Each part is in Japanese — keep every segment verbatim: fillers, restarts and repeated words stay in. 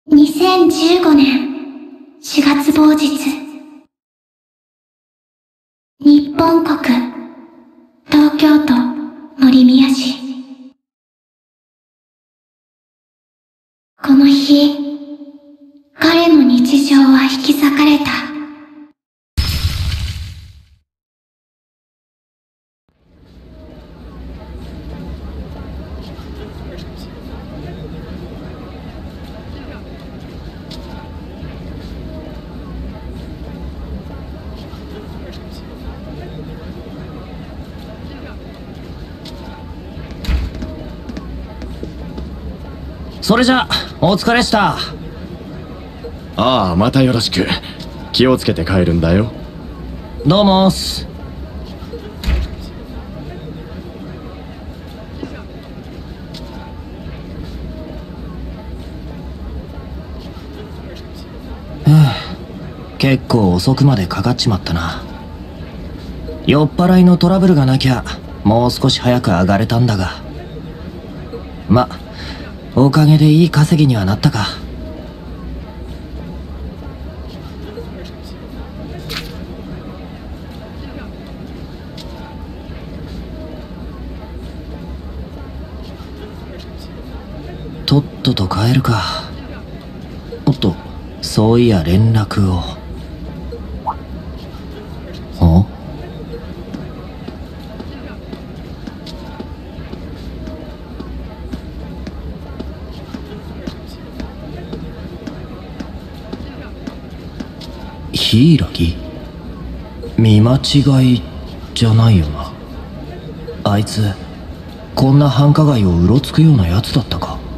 にせんじゅうごねんしがつ某日、日本国東京都森宮市。この日、彼の日常は引き裂かれた。 それじゃお疲れした。 ああ、またよろしく。気をつけて帰るんだよ。 どうもーす。ふぅ、結構遅くまでかかっちまったな。酔っ払いのトラブルがなきゃもう少し早く上がれたんだが、ま、おかげでいい稼ぎにはなったか。とっとと帰るか。おっと、そういや連絡を。お？柊？見間違いじゃないよな。あいつこんな繁華街をうろつくようなやつだったか。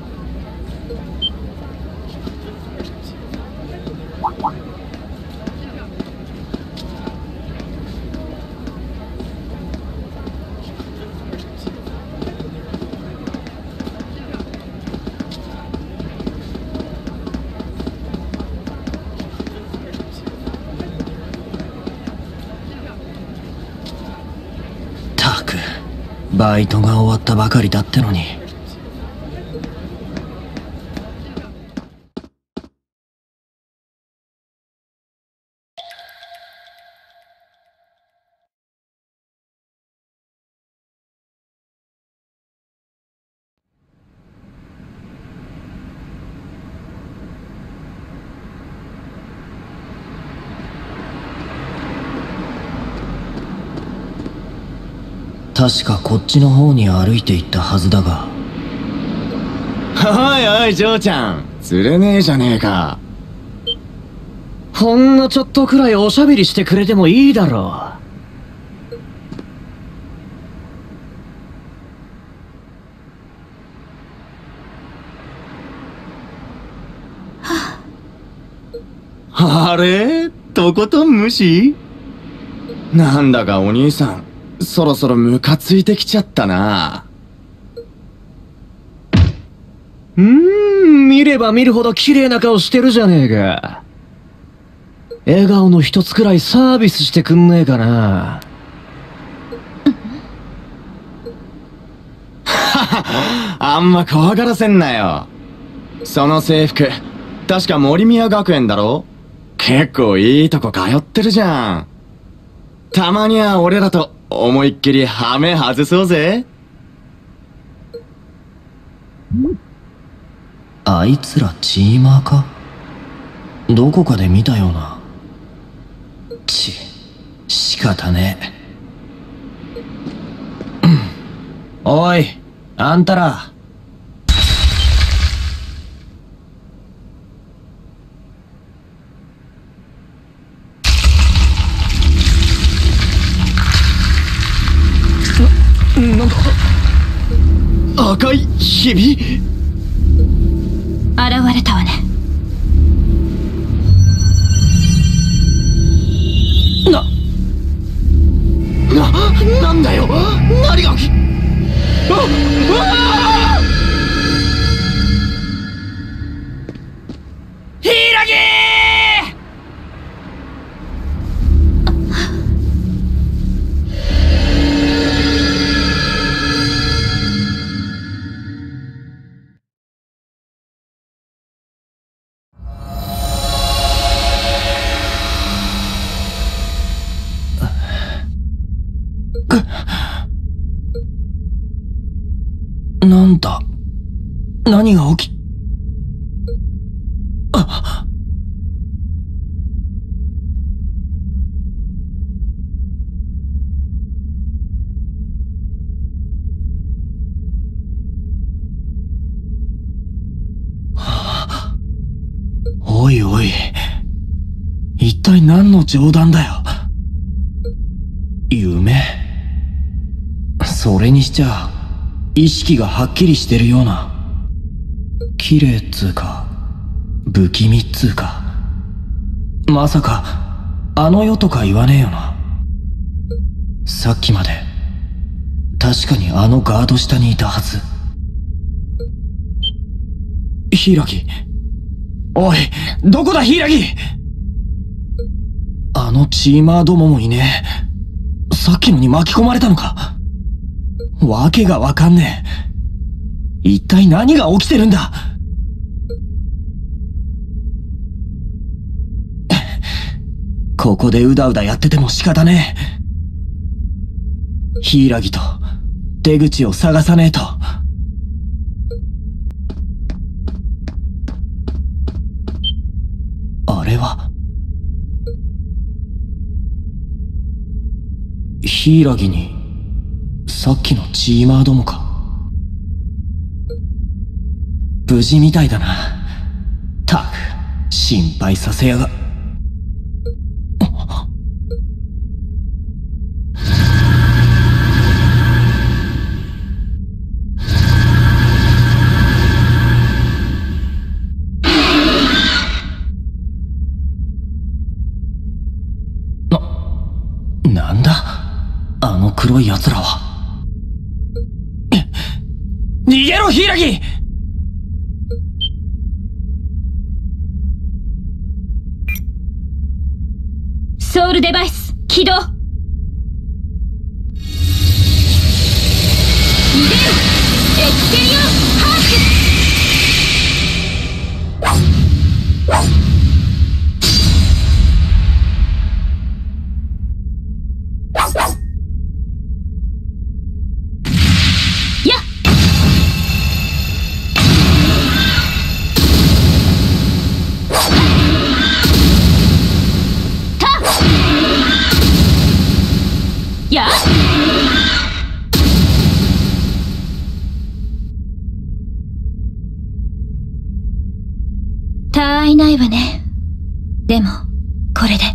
ったく、バイトが終わったばかりだってのに。確かこっちの方に歩いて行ったはずだが。 おいおい、ジョーちゃん、釣れねえじゃねえか。 ほんのちょっとくらいおしゃべりしてくれてもいいだろう。あれ？とことん無視？なんだかお兄さん、そろそろムカついてきちゃったな。 うーん、見れば見るほど綺麗な顔してるじゃねえか。笑顔の一つくらいサービスしてくんねえかな。 あんま怖がらせんなよ。その制服、確か森宮学園だろ？結構いいとこ通ってるじゃん。たまには俺らと思いっきりハメ外そうぜ。 あいつらチーマーか？どこかで見たような。ち、仕方ねえ。おい、あんたら。 なんだ？赤いひび？ 現れたわね。 な、な、なんだよ。何が起き、あ、ああ！ 何が起き、あ、おいおい、一体何の冗談だよ。夢？それにしちゃ意識がはっきりしてるような。綺麗っつうか不気味っつうか、まさかあの世とか言わねえよな。さっきまで確かにあのガード下にいたはず。柊、おい、どこだ柊。あのチーマーどももいねえ。さっきのに巻き込まれたのか。わけがわかんねえ。一体何が起きてるんだ。ここでうだうだやってても仕方ねえ。柊と出口を探さねえと。あれは柊にさっきのチーマーどもか。無事みたいだな。たく心配させやが。な、なんだあの黒い奴らは。逃げろ柊。 ソウルデバイス起動。逃げる。エクセリオンハーツ。やっ他愛ないわね。でもこれで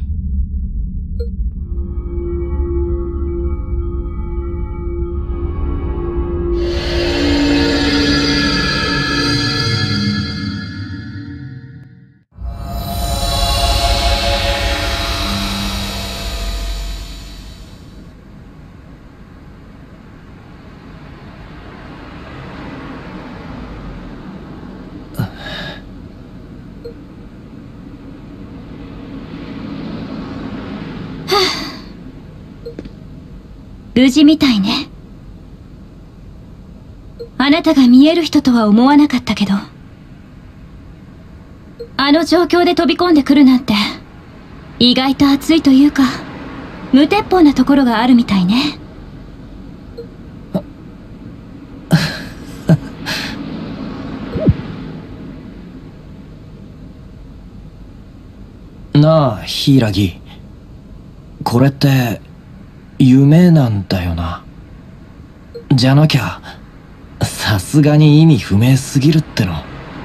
無事みたいね。あなたが見える人とは思わなかったけど、あの状況で飛び込んでくるなんて意外と熱いというか無鉄砲なところがあるみたいね。 なあ柊、これって夢なんだよな。じゃなきゃさすがに意味不明すぎるっての。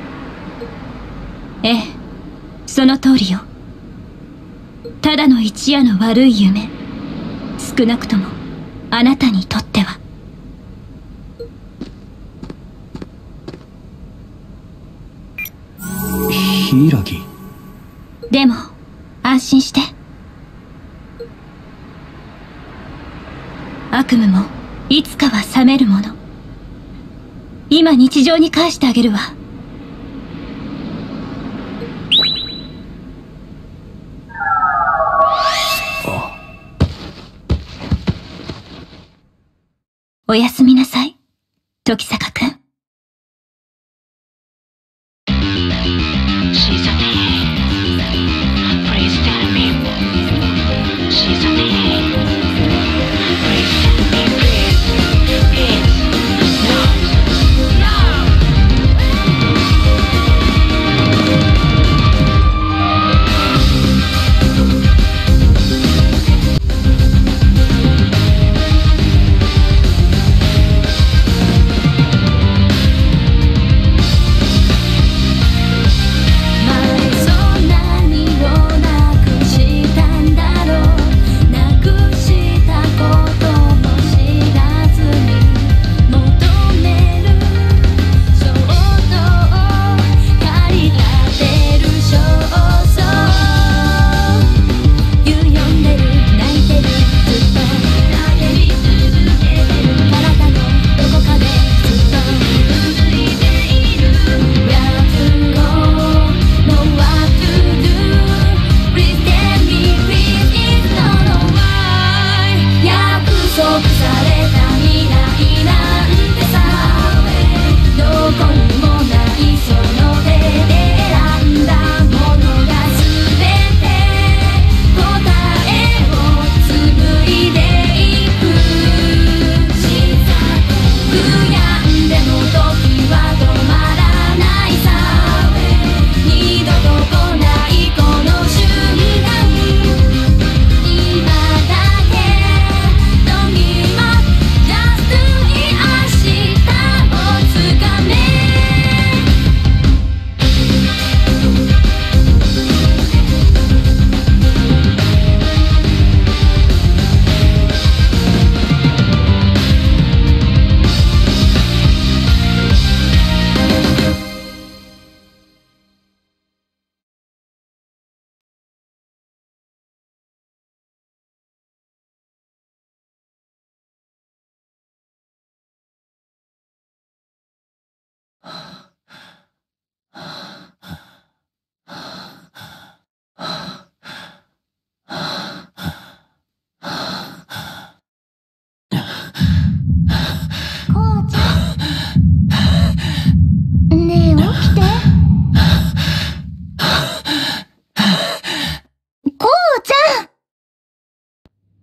ええ、その通りよ。ただの一夜の悪い夢。少なくともあなたにとっては。 柊。 でも安心して。悪夢もいつかは覚めるもの。今日常に返してあげるわ。おやすみなさい、時坂くん。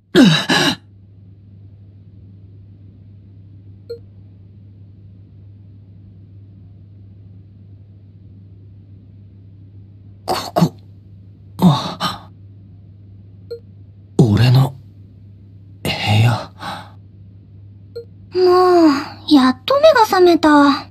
ここ、あ、俺の部屋。 もう、やっと目が覚めた。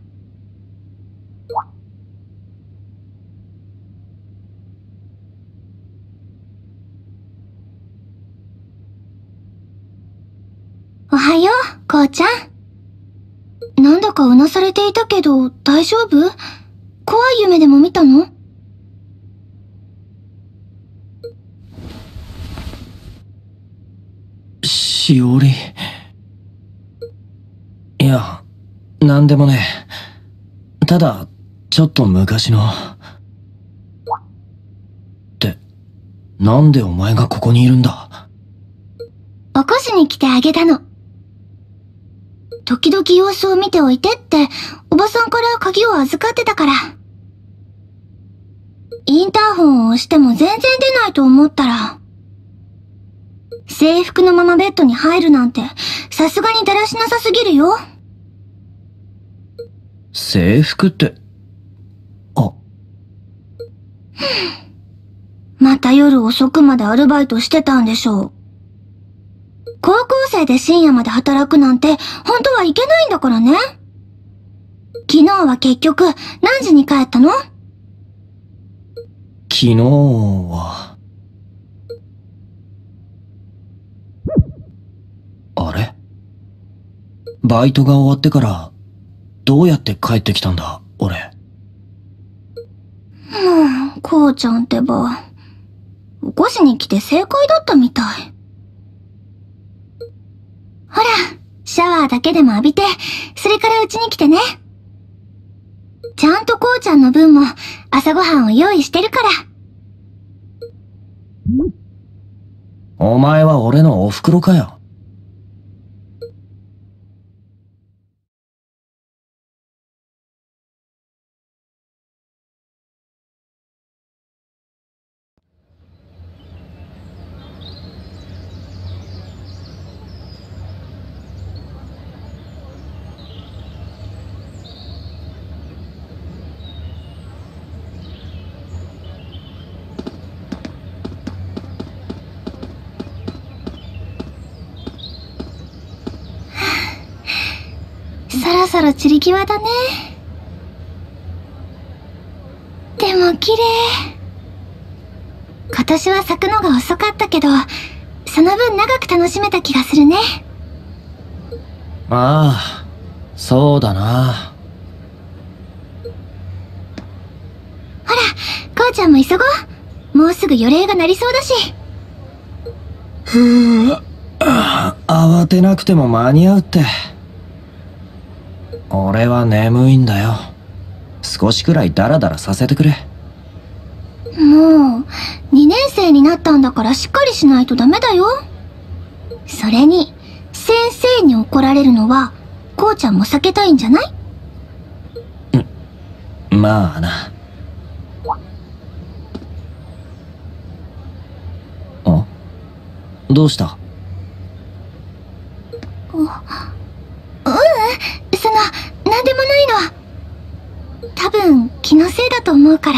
おはよう、こうちゃん。なんだかうなされていたけど、大丈夫？怖い夢でも見たの？ しおり。いや、なんでもねえ。ただ、ちょっと昔の。って、なんでお前がここにいるんだ？ 起こしに来てあげたの。時々様子を見ておいてって、おばさんから鍵を預かってたから。インターホンを押しても全然出ないと思ったら、制服のままベッドに入るなんて、さすがにだらしなさすぎるよ。 制服って、あ。 また夜遅くまでアルバイトしてたんでしょう。高校生で深夜まで働くなんて、本当はいけないんだからね。昨日は結局、何時に帰ったの？ 昨日は。あれ？バイトが終わってから、どうやって帰ってきたんだ、俺。 もう、こうちゃんってば、起こしに来て正解だったみたい。ほら、シャワーだけでも浴びて、それから家に来てね。ちゃんとこうちゃんの分も朝ごはんを用意してるから。 お前は俺のお袋かよ。 そろそろ散り際だね。でも綺麗。今年は咲くのが遅かったけど、その分長く楽しめた気がするね。 ああ、そうだな。 ほら、こうちゃんも急ごう。もうすぐ予鈴が鳴りそうだし。 ふぅ、慌てなくても間に合うって。俺は眠いんだよ。少しくらいダラダラさせてくれ。 もう、にねん生になったんだからしっかりしないとダメだよ。それに、先生に怒られるのは、こうちゃんも避けたいんじゃない？ うん、まあな。あ？どうした？ ううん、その、なんでもないの。多分、気のせいだと思うから。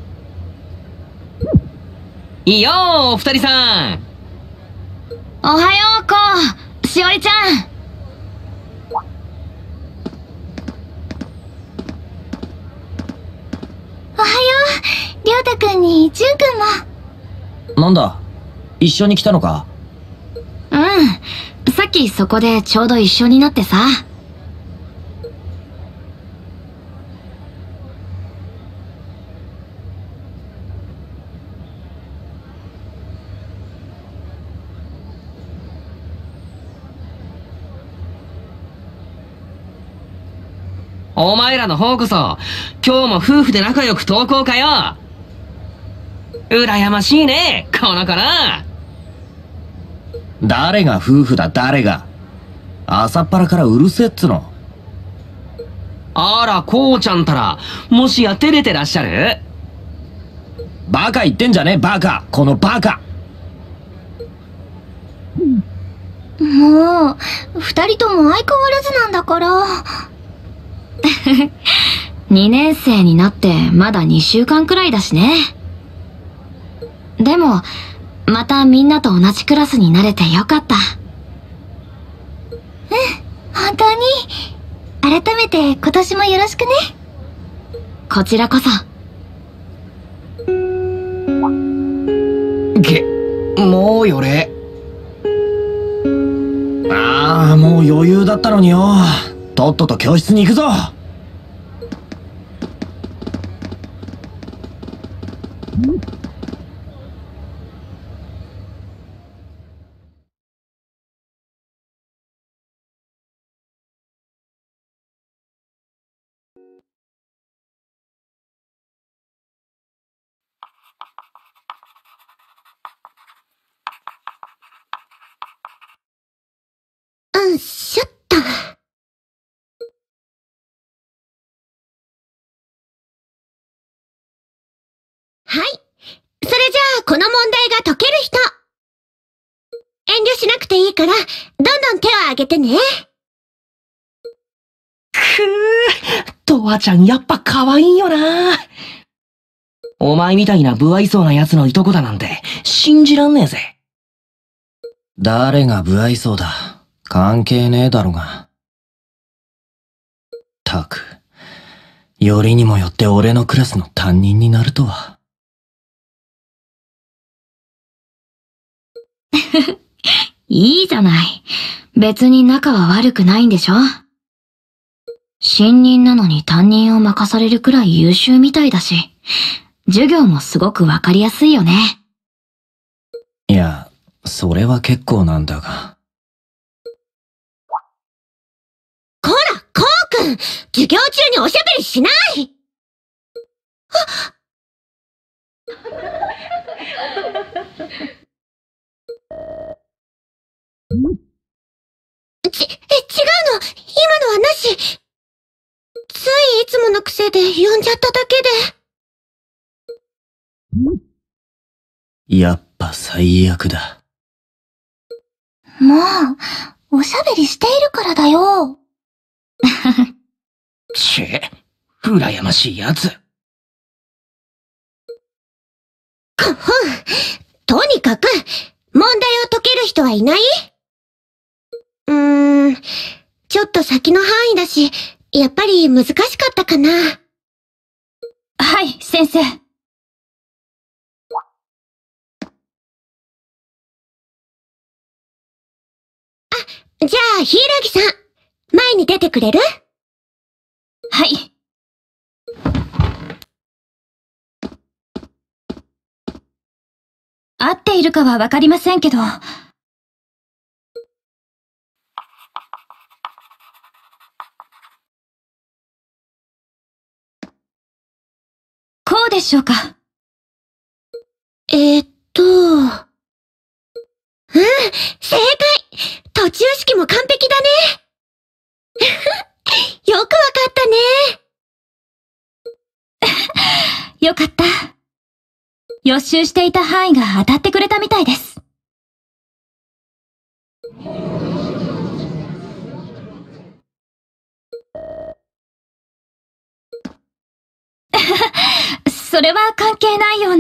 いいよー、二人さん。 おはよう、こう。しおりちゃん。 おはよう、りょうたくんに、じゅんくんも。 なんだ？一緒に来たのか？ うん。さっきそこでちょうど一緒になってさ。 お前らの方こそ、今日も夫婦で仲良く登校かよ。羨ましいね、この子な。 誰が夫婦だ、誰が。朝っぱらからうるせえっつの。 あら、こうちゃんたら、もしや照れてらっしゃる？ バカ言ってんじゃねえ、バカ。このバカ。 もう、二人とも相変わらずなんだから。 にねん生になってまだにしゅうかんくらいだしね。でも、またみんなと同じクラスになれてよかった。 うん、本当に。改めて今年もよろしくね。 こちらこそ。 げ、もうよれ。 ああ、もう余裕だったのによ。とっとと教室に行くぞ。 うんしょっと。はい。それじゃあ、この問題が解ける人。遠慮しなくていいから、どんどん手を挙げてね。 くー、とわちゃんやっぱ可愛いよな。お前みたいな不愛想な奴のいとこだなんて、信じらんねえぜ。 誰が不愛想だ。関係ねえだろが。たく、よりにもよって俺のクラスの担任になるとは。 いいじゃない。別に仲は悪くないんでしょ？新任なのに担任を任されるくらい優秀みたいだし、授業もすごくわかりやすいよね。 いや、それは結構なんだが。 こら、こうくん、授業中におしゃべりしない。あち、え、違うの、今のはなし。ついいつもの癖で呼んじゃっただけで。 やっぱ最悪だ。 もう、おしゃべりしているからだよ。 ちぇ、羨ましいやつ。 くふん。とにかく、問題を解ける人はいない？うーん、ちょっと先の範囲だし、やっぱり難しかったかな。 はい、先生。 じゃあ、柊さん、前に出てくれる？ はい。合っているかはわかりませんけど。こうでしょうか？ えー、っと、うん、正解！途中式も完璧だね。よくわかったね。 よかった。予習していた範囲が当たってくれたみたいです。それは関係ないような。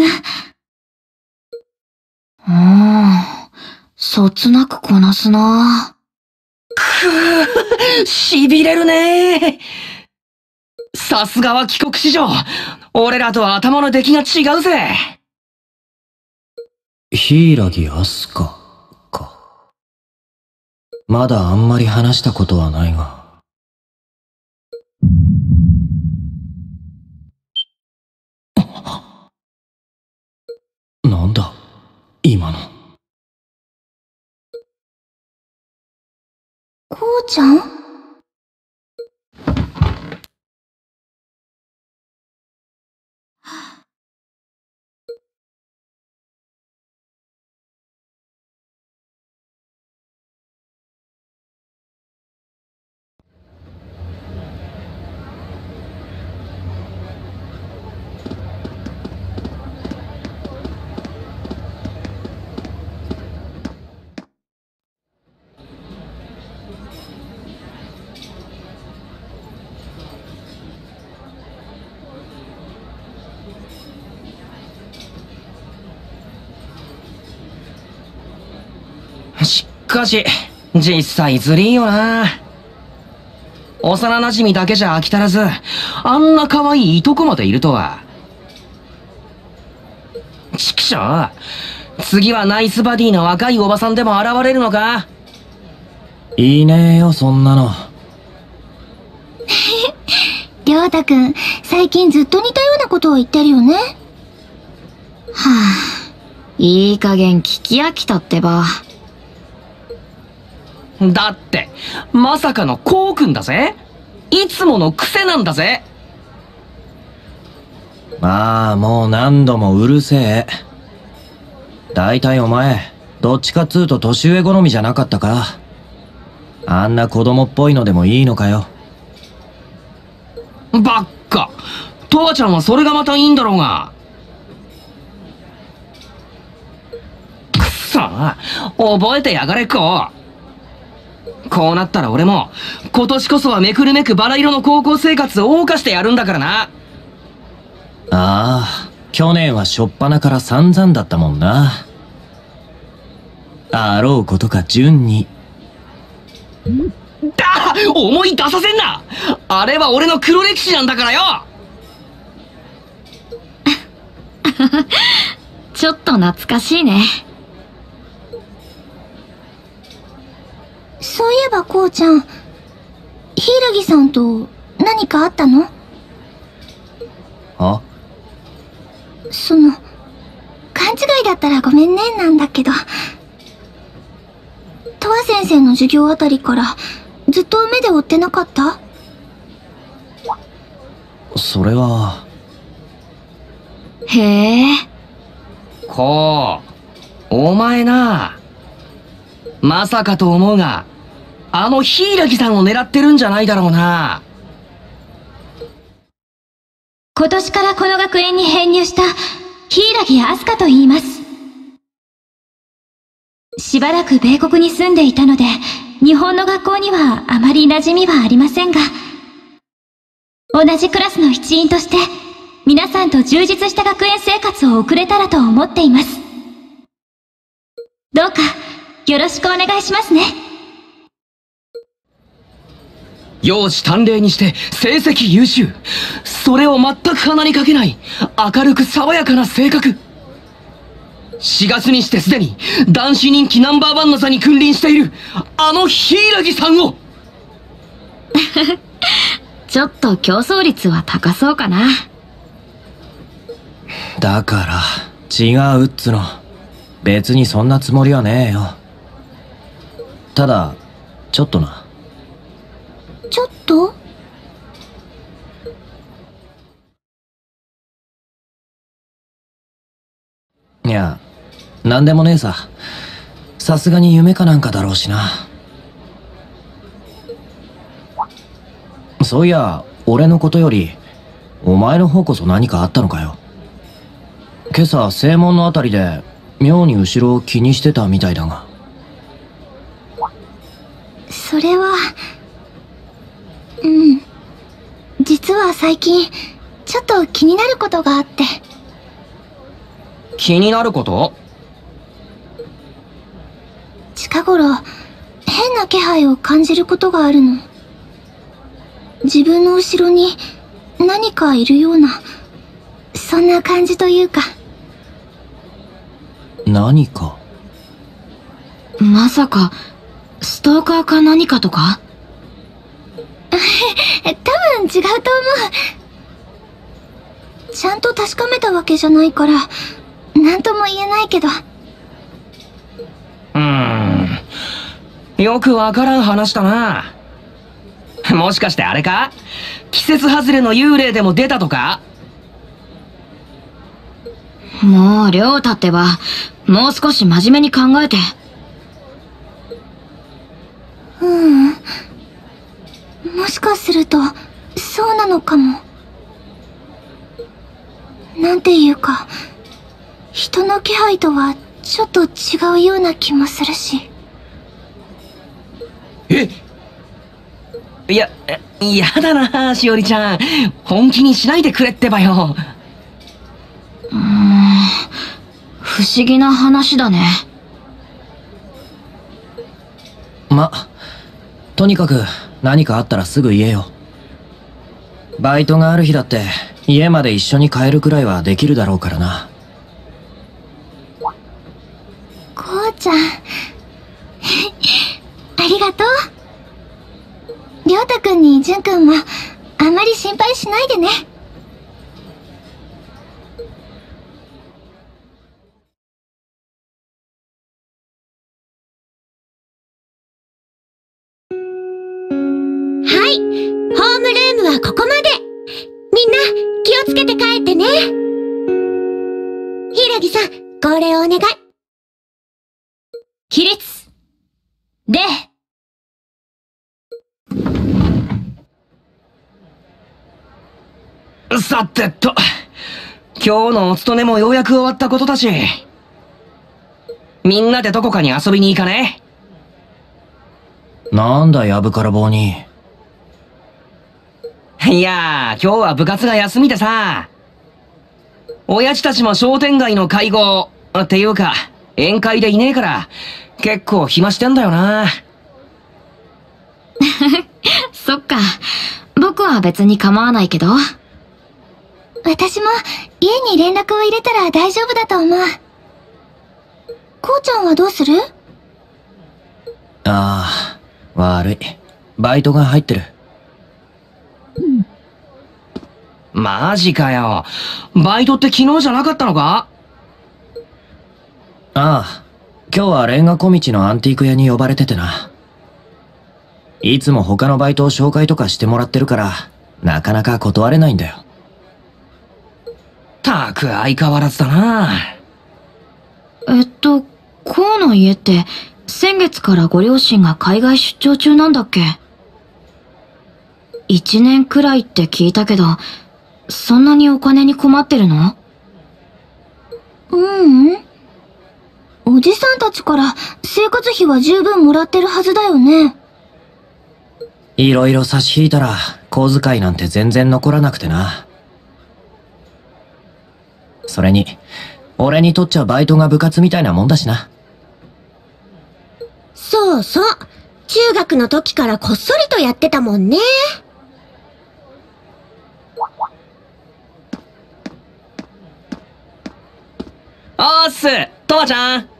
うーん、そつなくこなすな。 くぅ、痺れるね。さすがは帰国子女。俺らとは頭の出来が違うぜ。 柊明日香か。まだあんまり話したことはないが。なんだ今の。 こうちゃん？ しかし、実際ずりーよな。幼馴染だけじゃ飽き足らず、あんな可愛いいとこまでいるとは。ちくしょう、次はナイスバディの若いおばさんでも現れるのか？ いいねえよ、そんなの。 りょうたくん、最近ずっと似たようなことを言ってるよね。はぁ、いい加減聞き飽きたってば。 だって、まさかのこうくんだぜ。いつもの癖なんだぜ。 まあ、もう何度もうるせえ。だいたいお前、どっちかっつうと年上好みじゃなかったか？あんな子供っぽいのでもいいのかよ。 ばっか。とわちゃんはそれがまたいいんだろうが。くそ、覚えてやがれこう。こうなったら俺も今年こそはめくるめくバラ色の高校生活を謳歌してやるんだからな。 ああ、去年は初っ端から散々だったもんな。あろうことか順に。 だ、思い出させんな。あれは俺の黒歴史なんだからよ。 ちょっと懐かしいね。 そういえばこうちゃん、柊さんと何かあったの？ あ？ その、勘違いだったらごめんね、なんだけど。とわ先生の授業あたりからずっと目で追ってなかった？ それは。 へえ。 こう、お前な。まさかと思うが、あの柊さんを狙ってるんじゃないだろうな。 今年からこの学園に編入した柊飛鳥と言います。しばらく米国に住んでいたので、日本の学校にはあまり馴染みはありませんが、同じクラスの一員として、皆さんと充実した学園生活を送れたらと思っています。どうか、よろしくお願いしますね。 容姿端麗にして成績優秀。それを全く鼻にかけない、明るく爽やかな性格。しがつにしてすでに男子人気ナンバーワンの座に君臨している、あの柊さんをちょっと競争率は高そうかな。 だから違うっつの。別にそんなつもりはねえよ。ただちょっとな。 ちょっと？ いや、なんでもねえさ。さすがに夢かなんかだろうしな。そういや、俺のことよりお前の方こそ何かあったのかよ。今朝正門のあたりで妙に後ろを気にしてたみたいだが。 それは、うん。実は最近、ちょっと気になることがあって。 気になること？ 近頃、変な気配を感じることがあるの。自分の後ろに何かいるような、そんな感じというか。 何か？ まさか、ストーカーか何かとか？ 多分違うと思う。ちゃんと確かめたわけじゃないから、なんとも言えないけど。 うーん。よくわからん話だな。もしかしてあれか？季節外れの幽霊でも出たとか？ もう、りょうたってば、もう少し真面目に考えて。 ううん。もしかすると、そうなのかも。なんていうか、人の気配とはちょっと違うような気もするし。 え？いや、やだな、しおりちゃん。本気にしないでくれってばよ。 うーん、不思議な話だね。 ま、とにかく何かあったらすぐ言えよ。バイトがある日だって家まで一緒に帰るくらいはできるだろうからな。 こうちゃんありがとう。りょうたくんにじゅんくんもあんまり心配しないでね。 はい、ホームルームはここまで。みんな気をつけて帰ってね。柊さん、これお願い。 起立。礼。 さてと、今日のお勤めもようやく終わったことだし、みんなでどこかに遊びに行かね？ なんだやぶから棒に。 いやー、今日は部活が休みでさ、親父たちも商店街の会合、っていうか、宴会でいねえから、結構暇してんだよな。 そっか。僕は別に構わないけど。 私も家に連絡を入れたら大丈夫だと思う。こうちゃんはどうする？ ああ、悪い。バイトが入ってる。 マジかよ。バイトって昨日じゃなかったのか？ ああ、今日はレンガ小道のアンティーク屋に呼ばれててな。いつも他のバイトを紹介とかしてもらってるから、なかなか断れないんだよ。 たく相変わらずだな。 えっと、こうの家って、先月からご両親が海外出張中なんだっけ？一年くらいって聞いたけど、そんなにお金に困ってるの？ ううん。おじさんたちから生活費は十分もらってるはずだよね。 いろいろ差し引いたら、小遣いなんて全然残らなくてな。それに、俺にとっちゃバイトが部活みたいなもんだしな。 そうそう。中学の時からこっそりとやってたもんね。 おーっす、とわちゃん。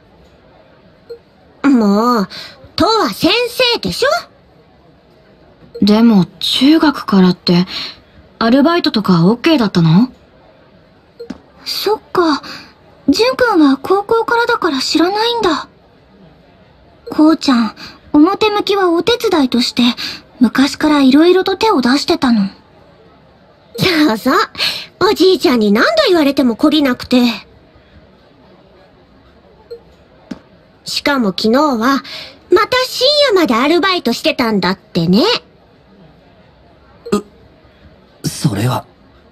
もう、とは先生でしょ？ でも、中学からって、アルバイトとか オーケー だったの？ そっか。じゅんくんは高校からだから知らないんだ。こうちゃん、表向きはお手伝いとして、昔から色々と手を出してたの。 そうそう。おじいちゃんに何度言われても懲りなくて。しかも昨日は、また深夜までアルバイトしてたんだってね。 それは。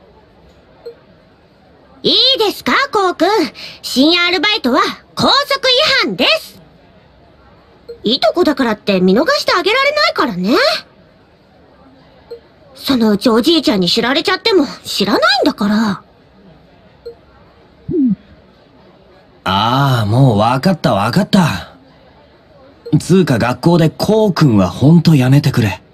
いいですか、こうくん。深夜アルバイトは校則違反です。いとこだからって見逃してあげられないからね。そのうちおじいちゃんに知られちゃっても知らないんだから。 ああ、もうわかったわかった。つうか学校でこうくんはほんとやめてくれ。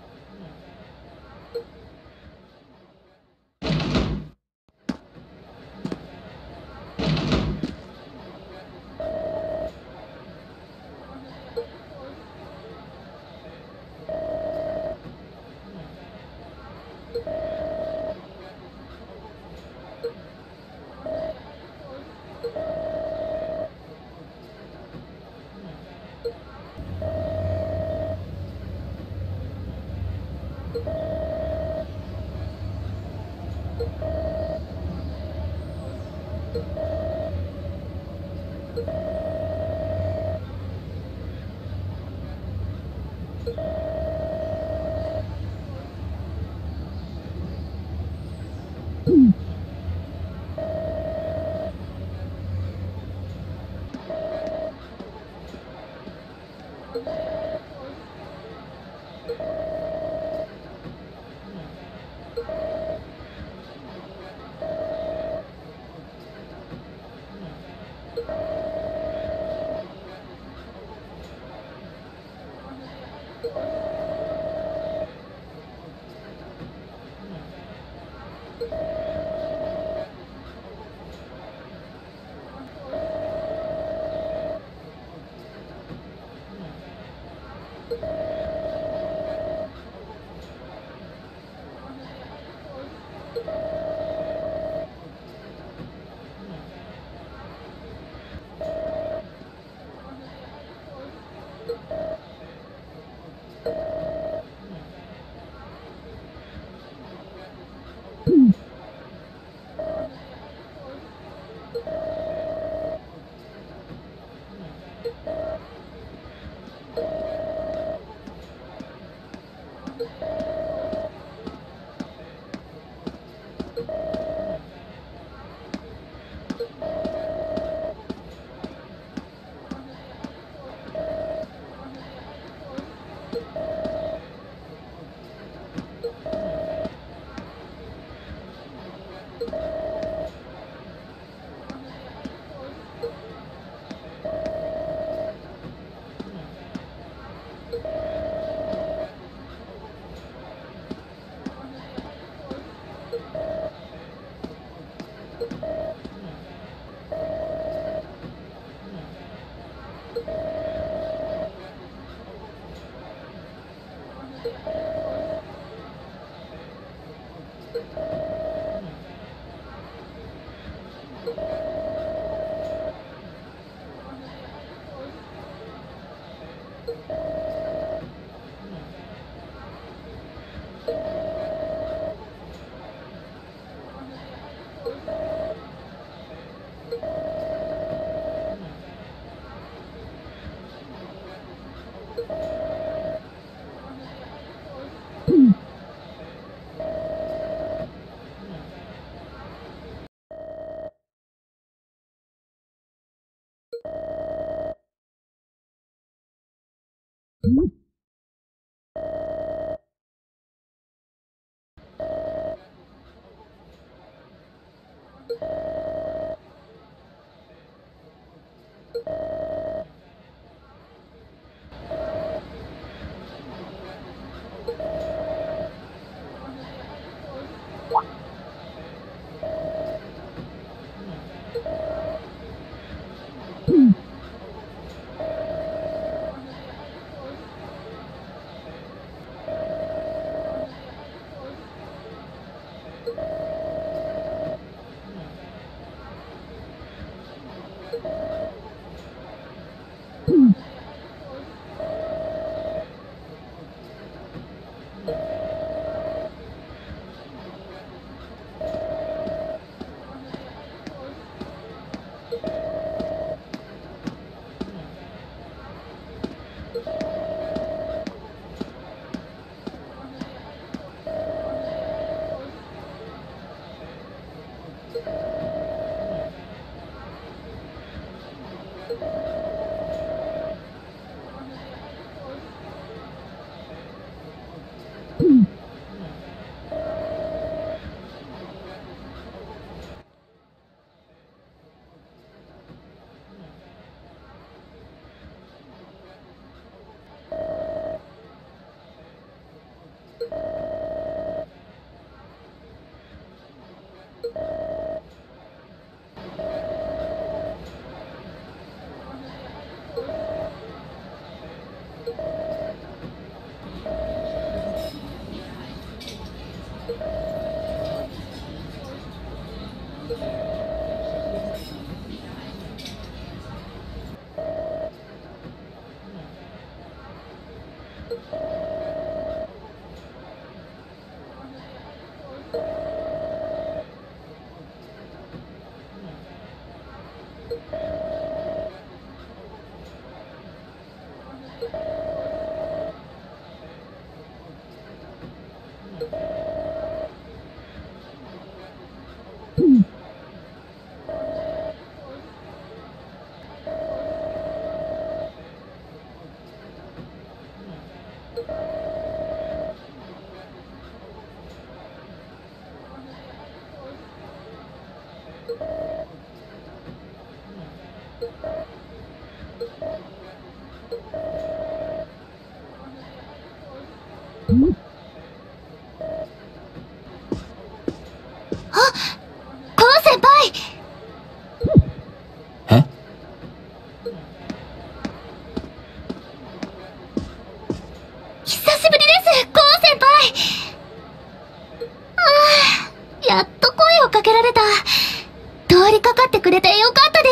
くれてよかったです。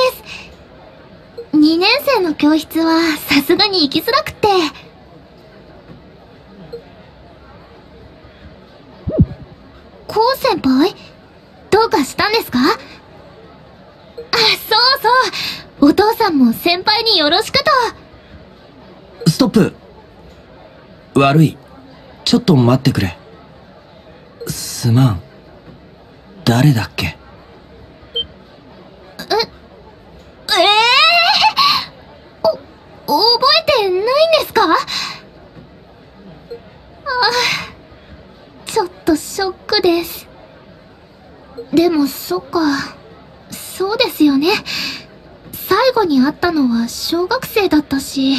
にねん生の教室はさすがに行きづらくって。こう先輩、どうかしたんですか？あ、そうそう。お父さんも先輩によろしくと。 ストップ。悪い。ちょっと待ってくれ。すまん。誰だっけ？ え、ええー、お、覚えてないんですか？ああ、ちょっとショックです。でもそっか、そうですよね。最後に会ったのは小学生だったし。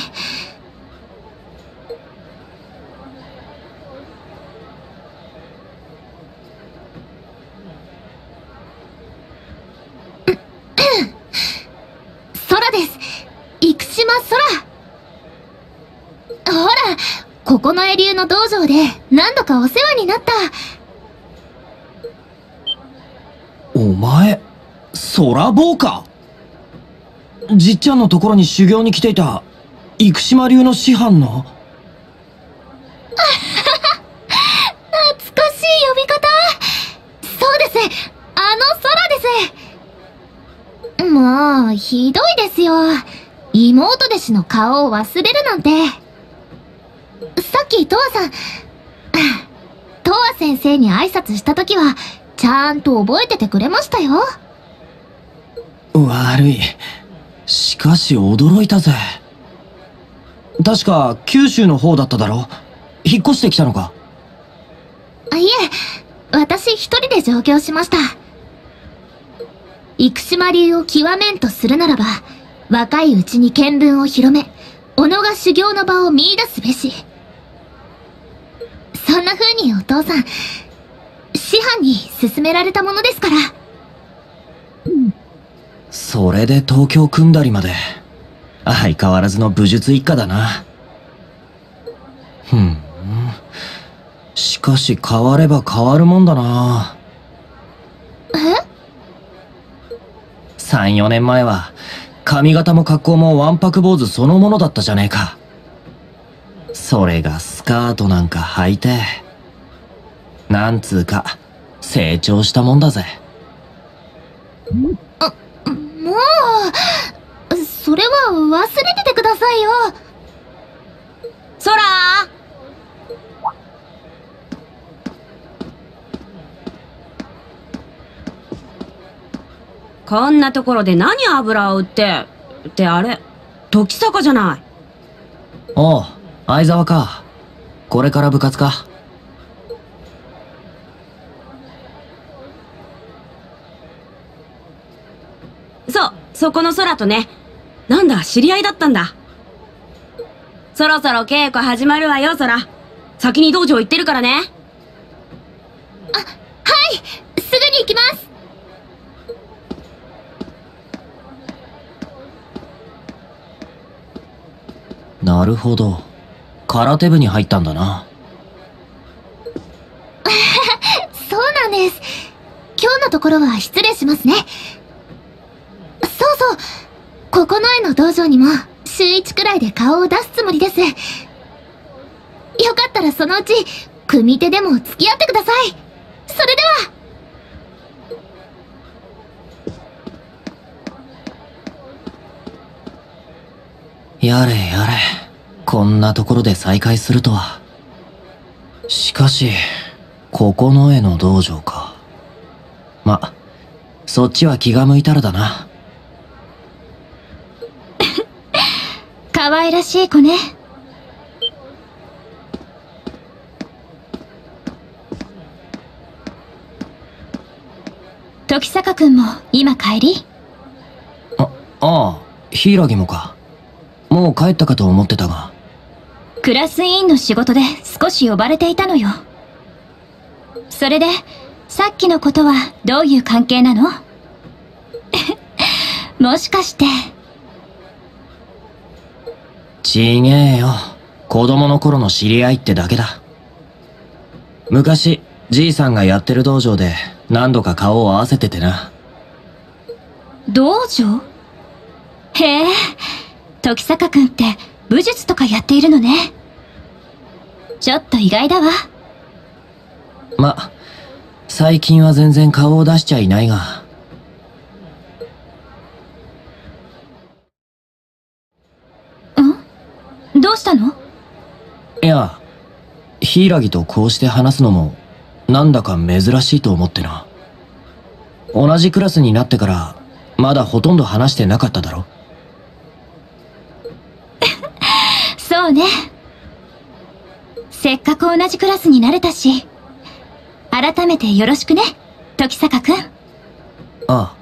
空です。生島空。ほら、ここのエリューの道場で何度かお世話になった。 お前、空坊か？じっちゃんのところに修行に来ていた、生島流の師範の？ 懐かしい呼び方。そうです。あの空です。もう、ひどいですよ。妹弟子の顔を忘れるなんて。さっき、トワさん、トワ先生に挨拶したときは、ちゃんと覚えててくれましたよ。 悪い。しかし驚いたぜ。確か九州の方だっただろ？引っ越してきたのか？ いえ、私一人で上京しました。生島流を極めんとするならば、若いうちに見聞を広め、己が修行の場を見出すべし。そんな風にお父さん、師範に勧められたものですから。 それで東京組んだりまで、相変わらずの武術一家だな。ふん。しかし変われば変わるもんだな。 え？ さん、よねんまえは、髪型も格好もわんぱく坊主そのものだったじゃねえか。それがスカートなんか履いて、なんつうか、成長したもんだぜ。 あ、もう、それは忘れててくださいよ。 空こんなところで何油を売って、ってあれ、時坂じゃない。 おう、相沢か。これから部活か。 そう、そこの空とね。なんだ、知り合いだったんだ。そろそろ稽古始まるわよ、空。先に道場行ってるからね。 あ、はい、すぐに行きます。 なるほど。空手部に入ったんだな。 そうなんです。今日のところは失礼しますね。そうそう。ここの絵の道場にも週一くらいで顔を出すつもりです。よかったらそのうち、組手でも付き合ってください。それでは。 やれやれ。こんなところで再会するとは。しかし、ここの絵の道場か。ま、そっちは気が向いたらだな。 可愛らしい子ね。時坂君も今帰り？ あ、ああ、柊もか。もう帰ったかと思ってたが。 クラス委員の仕事で少し呼ばれていたのよ。それで、さっきのことはどういう関係なの？もしかして。 ちげえよ。子供の頃の知り合いってだけだ。昔、じいさんがやってる道場で何度か顔を合わせててな。 道場？へえ、時坂くんって武術とかやっているのね。ちょっと意外だわ。 ま、最近は全然顔を出しちゃいないが。 ん？どうしたの？ いや、柊とこうして話すのもなんだか珍しいと思ってな。同じクラスになってからまだほとんど話してなかっただろ。 そうね。せっかく同じクラスになれたし、改めてよろしくね、時坂くん。 あ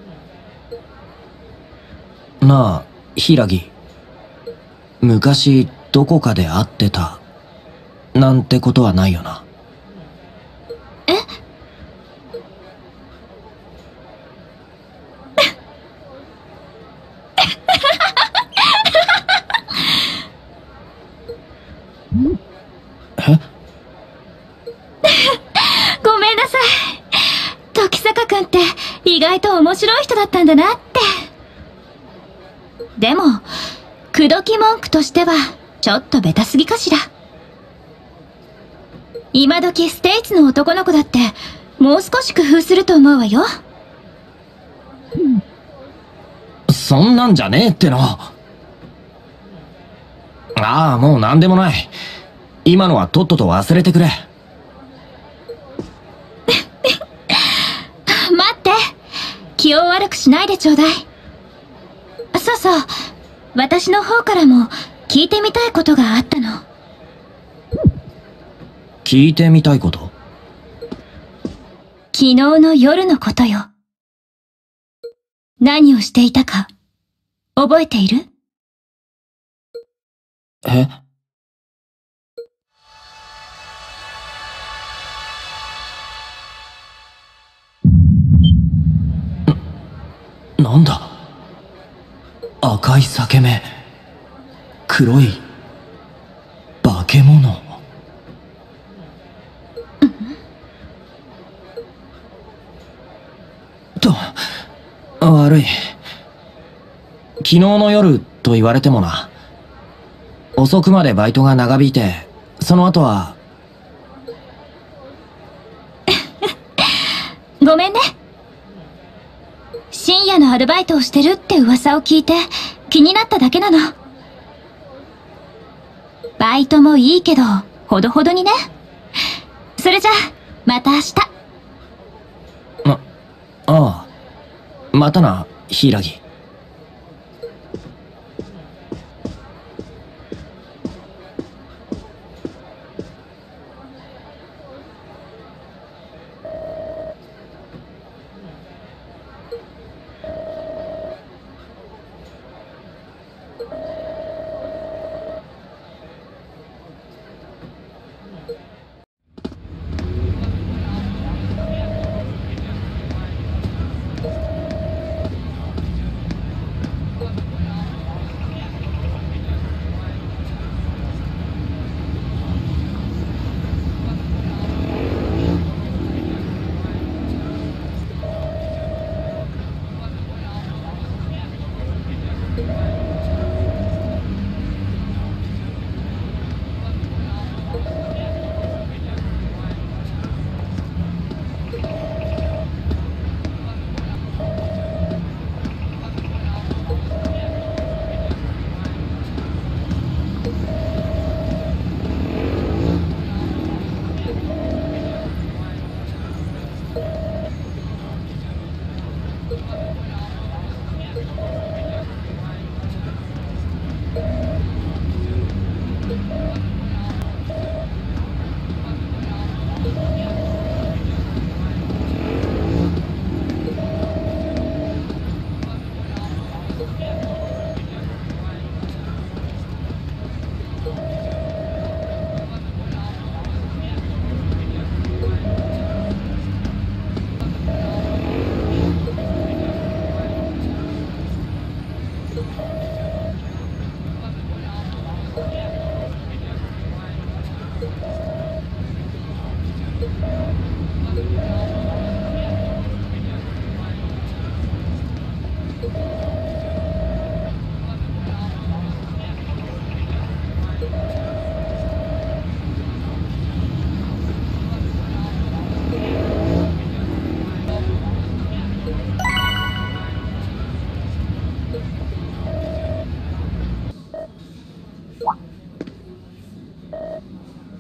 あ。なあ、柊。昔どこかで会ってたなんてことはないよな。 え？ え？ ごめんなさい。時坂くんって意外と面白い人だったんだなって。でも、口説き文句としてはちょっとベタすぎかしら。今時ステイツの男の子だってもう少し工夫すると思うわよ。 そんなんじゃねえっての。ああ、もうなんでもない。今のはとっとと忘れてくれ。 待って、気を悪くしないでちょうだい。そうそう、私の方からも聞いてみたいことがあったの。 聞いてみたいこと？ 昨日の夜のことよ。何をしていたか覚えている？ え？な、なんだ？赤い裂け目、黒い化け物。と、悪い。昨日の夜と言われてもな。遅くまでバイトが長引いて、その後は。 ごめんね。深夜のアルバイトをしてるって噂を聞いて気になっただけなの。バイトもいいけど、ほどほどにね。それじゃあ、また明日。 あ、ああ。またな、柊。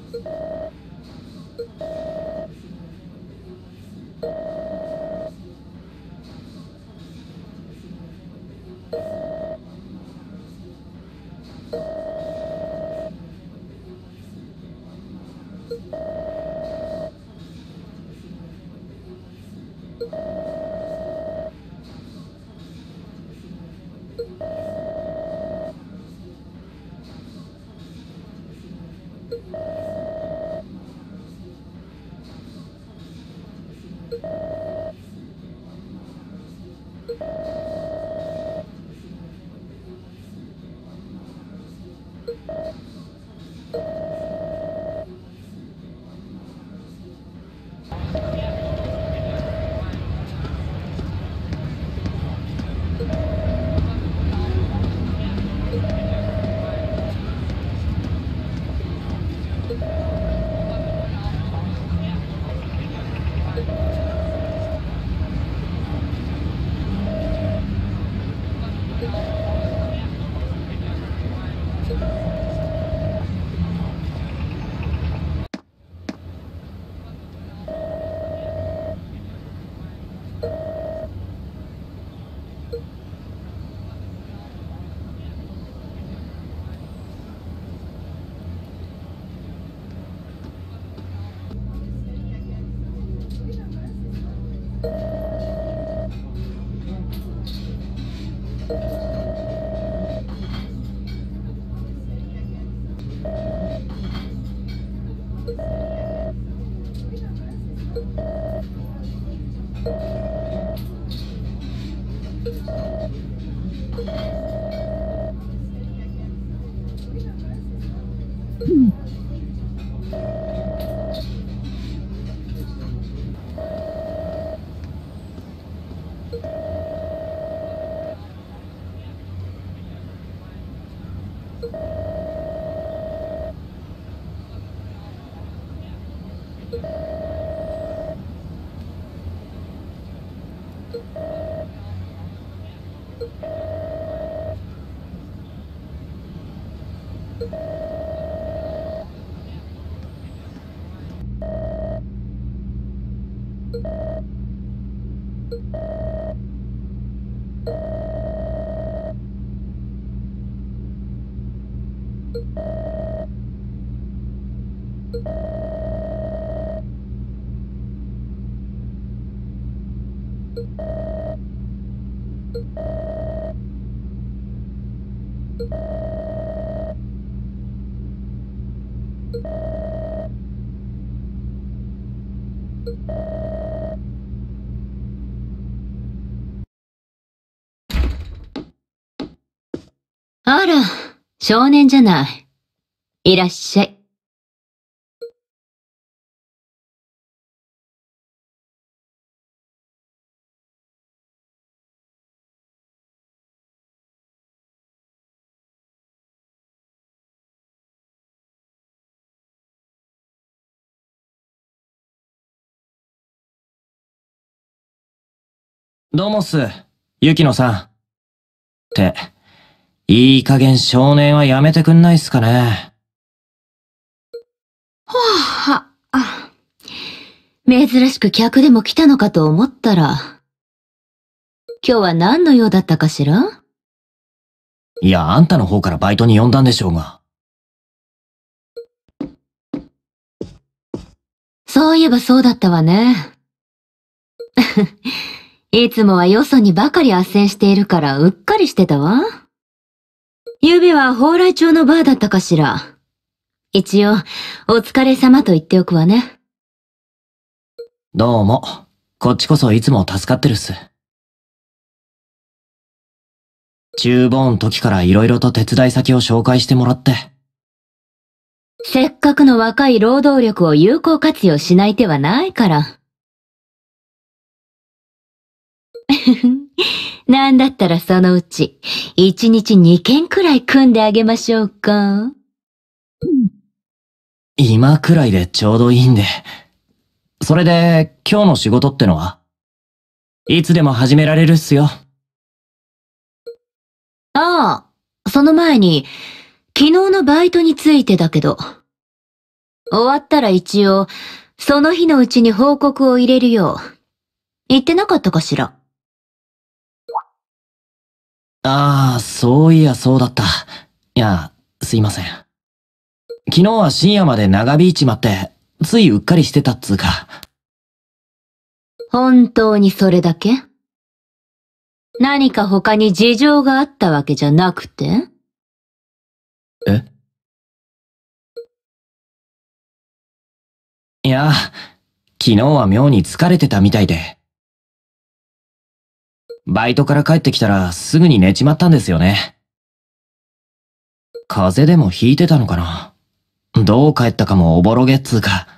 あら、少年じゃない。いらっしゃい。 どうもっす、雪乃さん。って、いい加減少年はやめてくんないっすかね。 はあ、あ、珍しく客でも来たのかと思ったら、今日は何の用だったかしら？ いや、あんたの方からバイトに呼んだんでしょうが。 そういえばそうだったわね。いつもはよそにばかり斡旋しているからうっかりしてたわ。昨夜は蓬莱町のバーだったかしら。一応、お疲れ様と言っておくわね。 どうも、こっちこそいつも助かってるっす。中坊の時から色々と手伝い先を紹介してもらって。 せっかくの若い労働力を有効活用しない手はないから。なんだったらそのうち、一日二件くらい組んであげましょうか。 今くらいでちょうどいいんで。それで、今日の仕事ってのはいつでも始められるっすよ。 ああ、その前に、昨日のバイトについてだけど。 終わったら一応、その日のうちに報告を入れるよう。言ってなかったかしら。 ああ、そういやそうだった。いや、すいません。昨日は深夜まで長引いちまって、ついうっかりしてたっつうか。 本当にそれだけ？何か他に事情があったわけじゃなくて？ え？いや、昨日は妙に疲れてたみたいで。バイトから帰ってきたらすぐに寝ちまったんですよね。風邪でもひいてたのかな。どう帰ったかもおぼろげっつうか。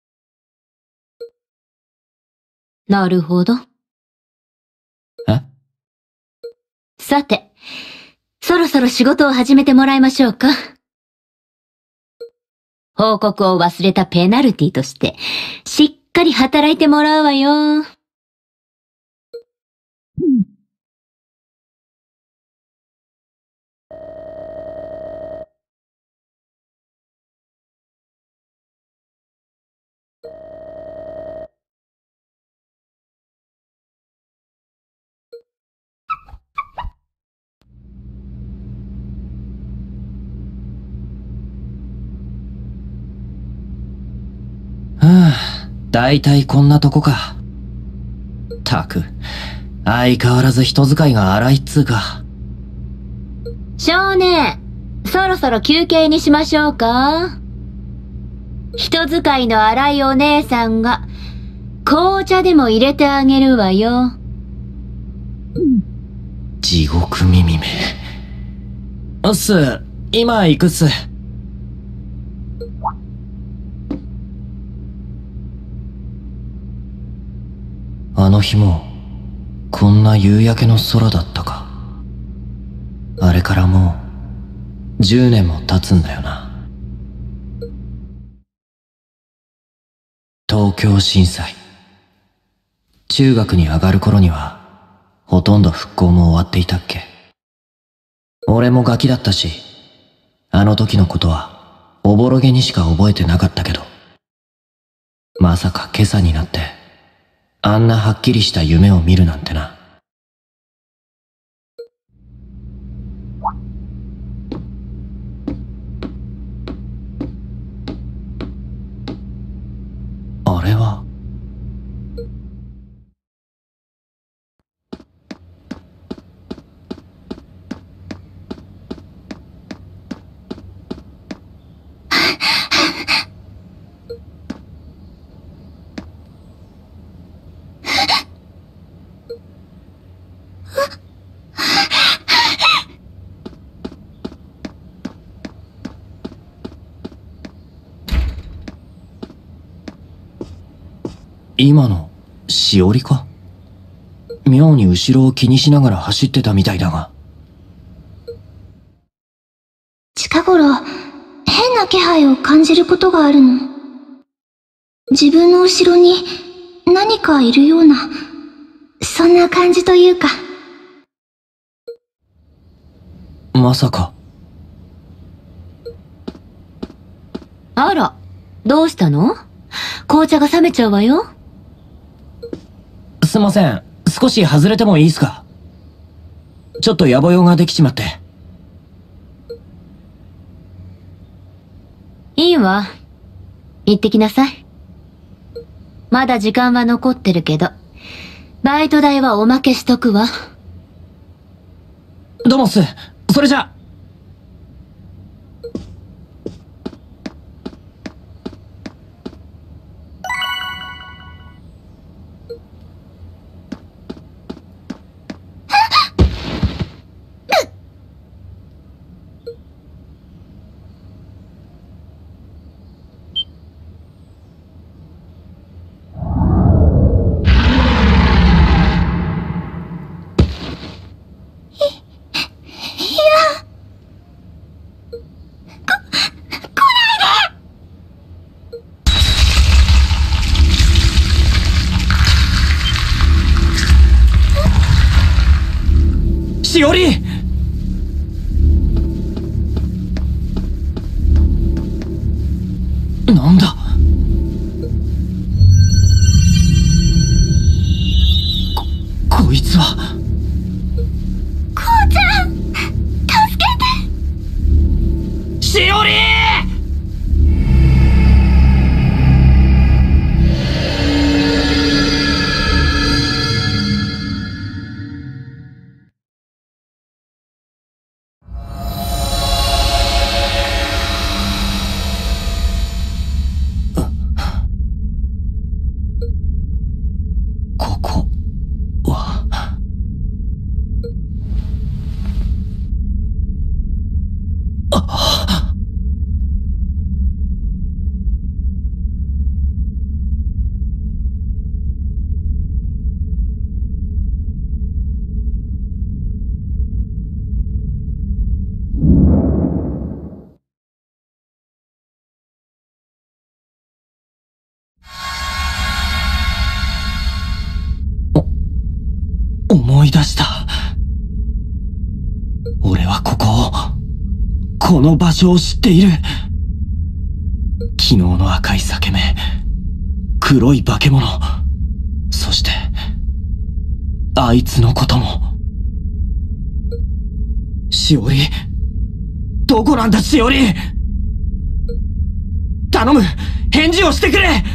なるほど。 え？ さて、そろそろ仕事を始めてもらいましょうか。報告を忘れたペナルティとして、しっかり働いてもらうわよ。 はあ、だいたいこんなとこか。たく、相変わらず人使いが荒いっつうか。 少年、そろそろ休憩にしましょうか。人使いの荒いお姉さんが、紅茶でも入れてあげるわよ。 地獄耳め。うっす、今行くっす。あの日も、こんな夕焼けの空だったか。あれからもう、じゅうねんも経つんだよな。東京震災。中学に上がる頃には、ほとんど復興も終わっていたっけ。俺もガキだったし、あの時のことは、おぼろげにしか覚えてなかったけど、まさか今朝になって、あんなはっきりした夢を見るなんてな。あれは。今の、しおりか？妙に後ろを気にしながら走ってたみたいだが。 近頃、変な気配を感じることがあるの。自分の後ろに何かいるような、そんな感じというか。 まさか。 あら、どうしたの？紅茶が冷めちゃうわよ。 すいません。少し外れてもいいっすか？ちょっと野暮用ができちまって。 いいわ。行ってきなさい。まだ時間は残ってるけど、バイト代はおまけしとくわ。 どうもっす。それじゃ。しおり！ なんだ。こ、こいつは。 こうちゃん、助けて。 しおりー。ここは。あ。思い出した。俺はここを、この場所を知っている。昨日の赤い裂け目、黒い化け物、そして、あいつのことも。しおり、どこなんだしおり。頼む、返事をしてくれ。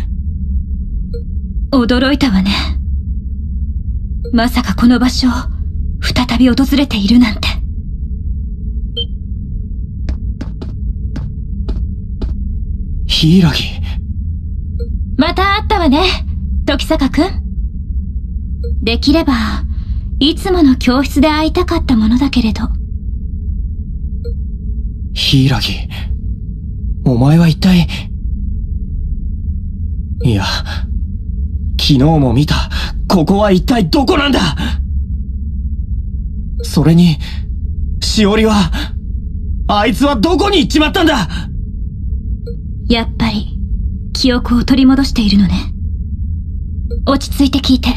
驚いたわね。まさかこの場所を再び訪れているなんて。 柊。 また会ったわね、時坂くん。できれば、いつもの教室で会いたかったものだけれど。 柊、お前は一体。いや、昨日も見た、ここは一体どこなんだ。それに、しおりは、あいつはどこに行っちまったんだ。 やっぱり、記憶を取り戻しているのね。落ち着いて聞いて。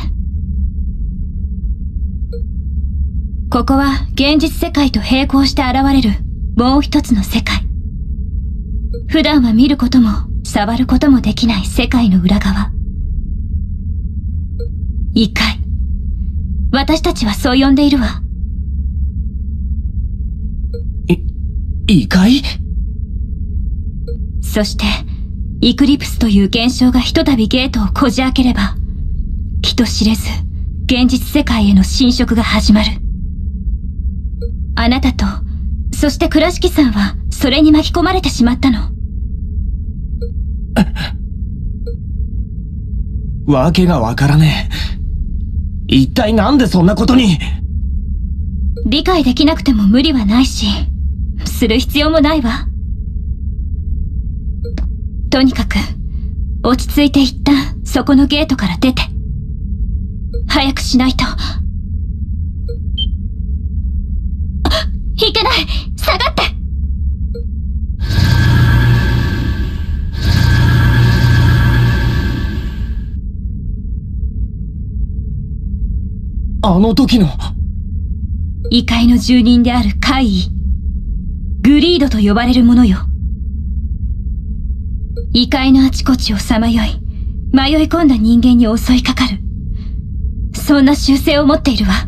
ここは現実世界と並行して現れるもう一つの世界。普段は見ることも触ることもできない世界の裏側。異界。私たちはそう呼んでいるわ。 い、異界？ そして、イクリプスという現象がひとたびゲートをこじ開ければ、人知れず、現実世界への侵食が始まる。あなたと、そして倉敷さんは、それに巻き込まれてしまったの。 わけがわからねえ。一体なんでそんなことに。 理解できなくても無理はないし、する必要もないわ。とにかく、落ち着いて一旦、そこのゲートから出て。早くしないと。いけない！下がって！ あの時の。 異界の住人である怪異。グリードと呼ばれるものよ。異界のあちこちをさまよい、迷い込んだ人間に襲いかかる。そんな習性を持っているわ。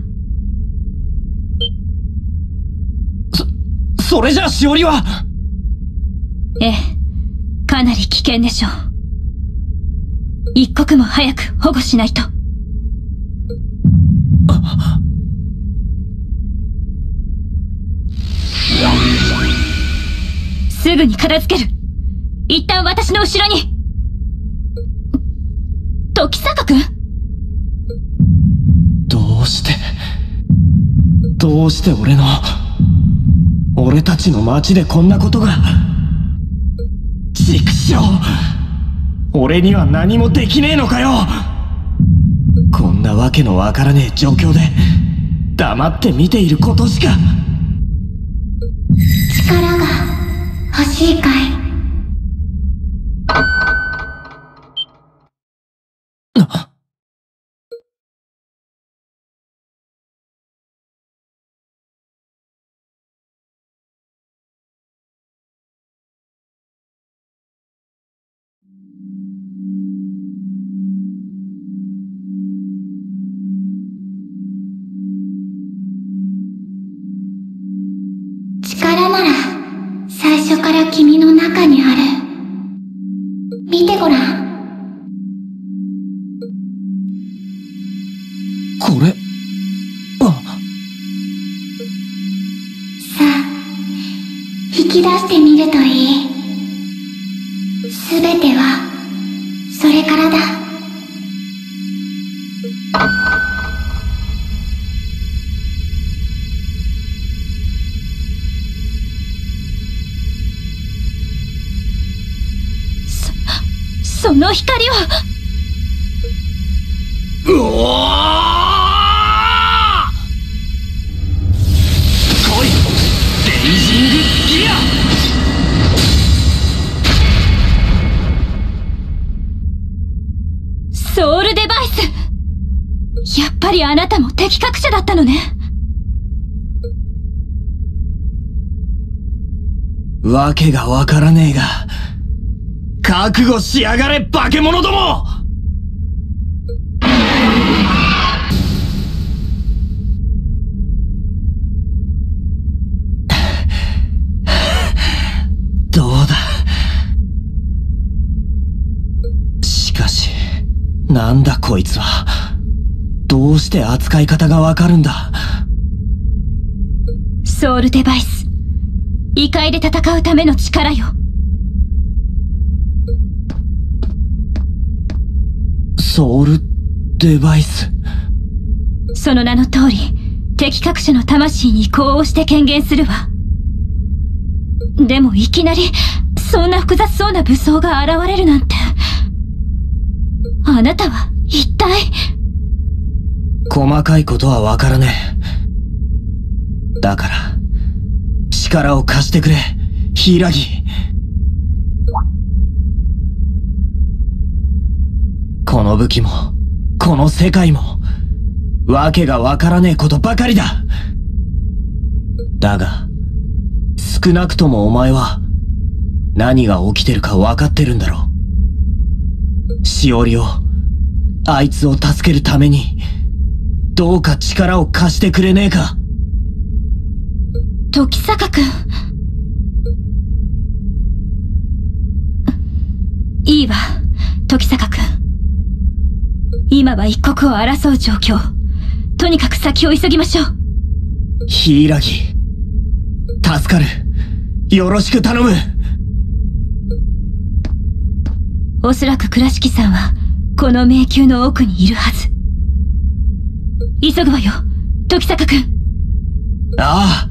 そ、それじゃあしおりは。 ええ、かなり危険でしょう。一刻も早く保護しないと。すぐに片付ける。一旦私の後ろに。時坂くん？ どうして、どうして俺の、俺たちの町でこんなことが。畜生！俺には何もできねえのかよ！こんなわけのわからねえ状況で、黙って見ていることしか。 力が欲しいかい？ な君の中にある。見てごらん。 これ、あ、 さあ、引き出してみるといい。すべては、それからだ。そ、その光は、 うおー！来い！レイジングギア！ ソウルデバイス！やっぱりあなたも敵隠者だったのね。 わけがわからねえが、覚悟しやがれ化け物ども！どうだ。しかし、なんだこいつは。どうして扱い方がわかるんだ。 ソウルデバイス。異界で戦うための力よ。 ソウルデバイス。 その名の通り、敵隠者の魂に呼応して権限するわ。でもいきなり、そんな複雑そうな武装が現れるなんて。あなたは、一体。 細かいことはわからねえ。だから、力を貸してくれ、ヒイラギ。この武器も、この世界も、わけがわからねえことばかりだ。だが、少なくともお前は、何が起きてるかわかってるんだろう。しおりを、あいつを助けるために、どうか力を貸してくれねえか。 時坂くん。いいわ、時坂くん。今は一刻を争う状況。とにかく先を急ぎましょう。 ヒイラギ、助かる。よろしく頼む。 おそらく倉敷さんは、この迷宮の奥にいるはず。急ぐわよ、時坂くん。 ああ。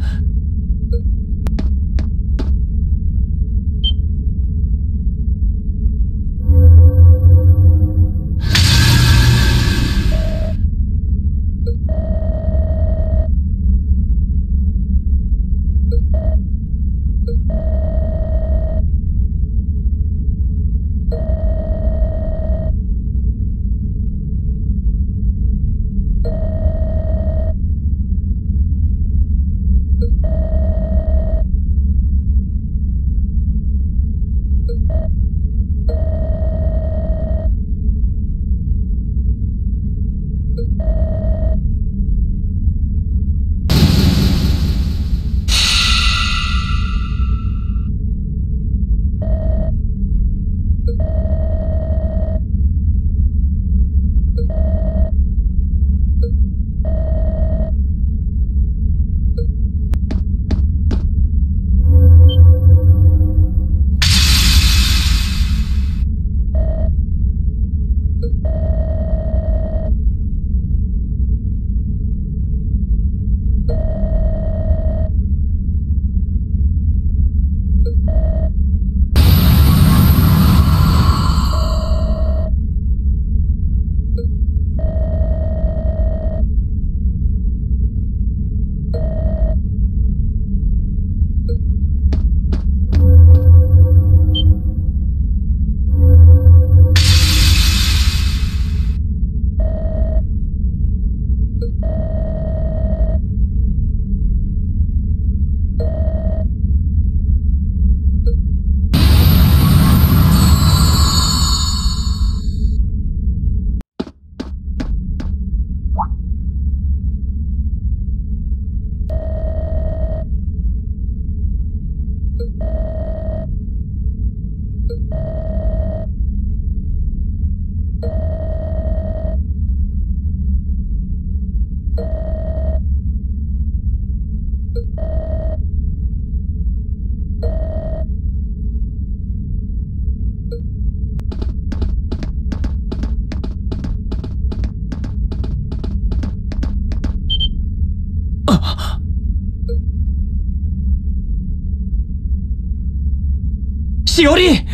しおり。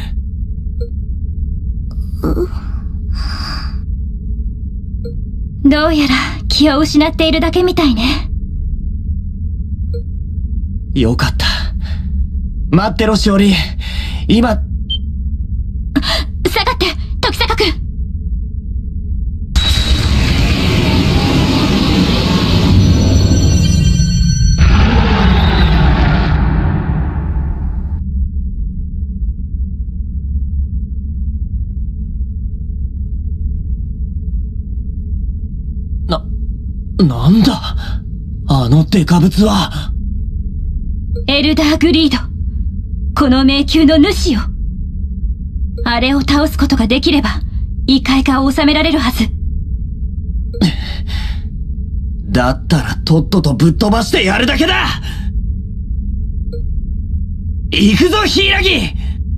どうやら気を失っているだけみたいね。 よかった。待ってろ、しおり。今。 下がって、時坂くん。 な、なんだあのデカブツは。 エルダーグリード。この迷宮の主よ。あれを倒すことができれば、異界化を収められるはず。 だったらとっととぶっ飛ばしてやるだけだ。行くぞ、ヒイラギ。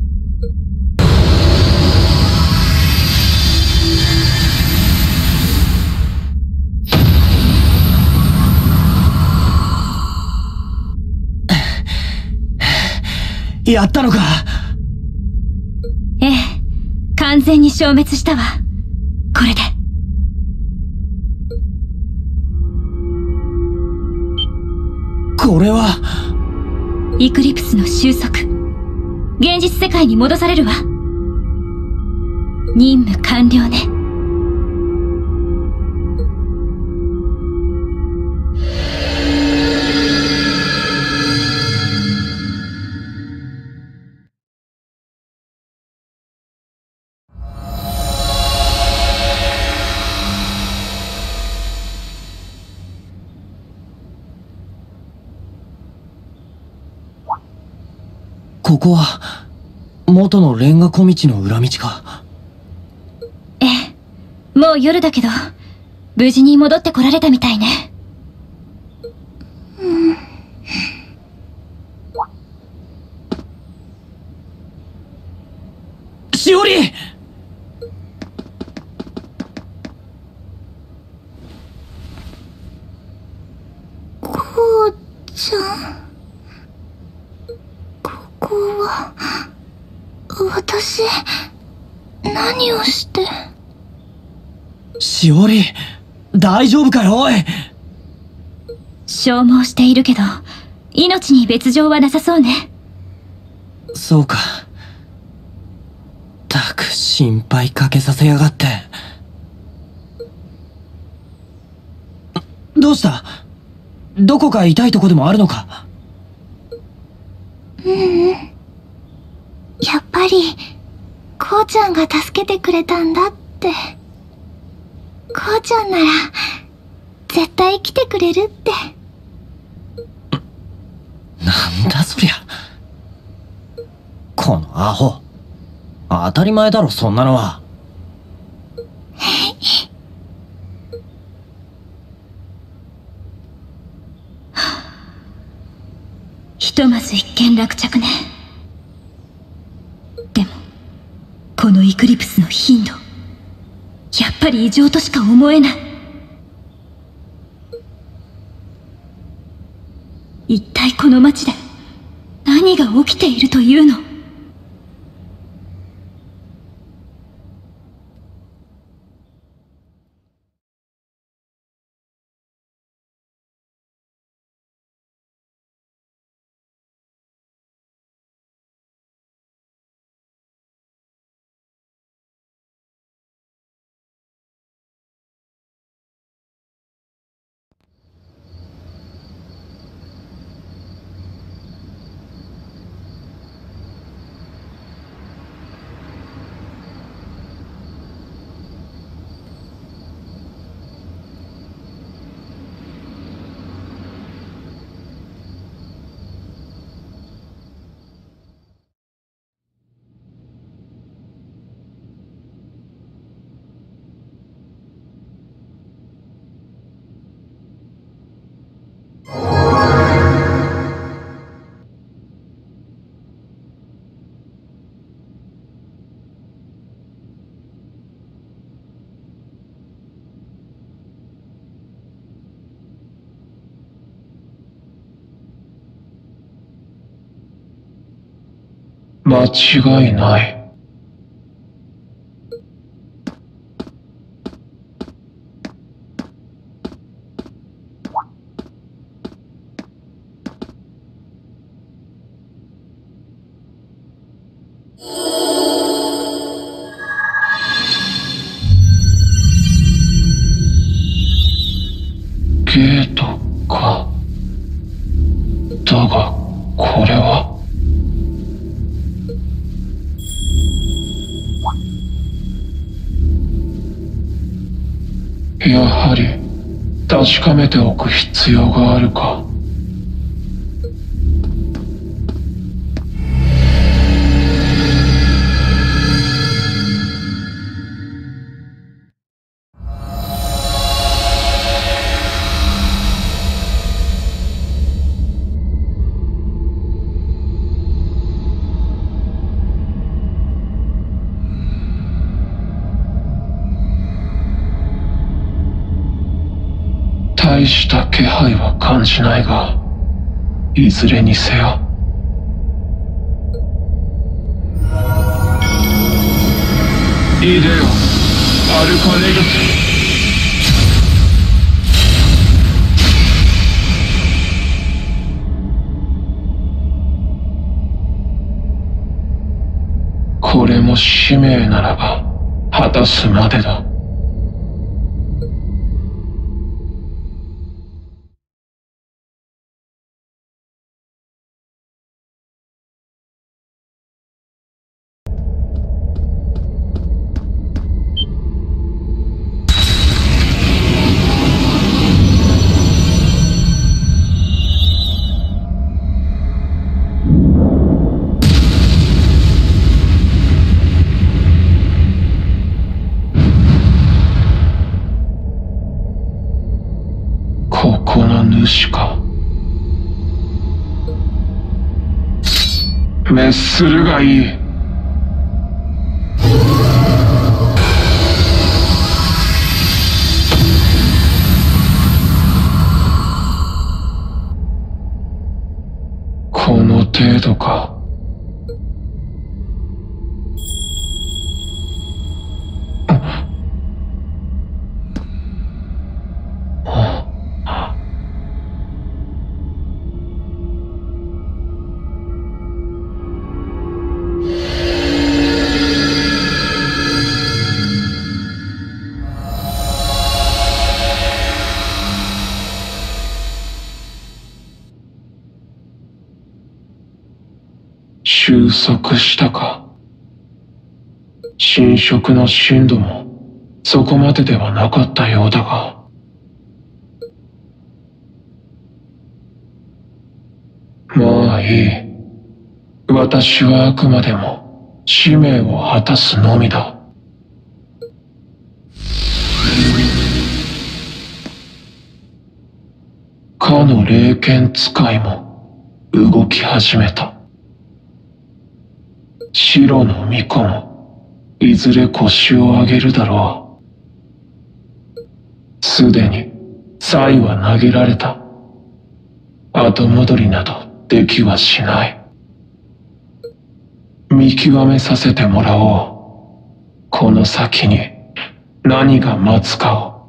やったのか。 ええ、完全に消滅したわ。これで。 これは。 イクリプスの収束。現実世界に戻されるわ。任務完了ね。 ここは元のレンガ小道の裏道か。 ええ、もう夜だけど無事に戻ってこられたみたいね。 うん。 しおり。 こうちゃん、ここは私何をして。 しおり、大丈夫かよ、おい。 消耗しているけど命に別状はなさそうね。 そうか。たく心配かけさせやがって。どうした？どこか痛いとこでもあるのか？ ううん。やっぱりこうちゃんが助けてくれたんだって。こうちゃんなら絶対生きてくれるって。 なんだそりゃ。このアホ。当たり前だろ、そんなのは。 ひとまず一件落着ね。でもこのイクリプスの頻度、やっぱり異常としか思えない。一体この町で何が起きているというの？ 間違いない。ゲートか。だが、これは。やはり、確かめておく必要があるか。大した気配は感じないが、いずれにせよ。イデオ、アルカネグス。これも使命ならば、果たすまでだ。ここの主か。滅するがいい。この程度か。収束したか。侵食の深度もそこまでではなかったようだが。まあいい。私はあくまでも使命を果たすのみだ。かの霊剣使いも動き始めた。白の巫女もいずれ腰を上げるだろう。すでに才は投げられた。後戻りなどできはしない。見極めさせてもらおう。この先に何が待つかを。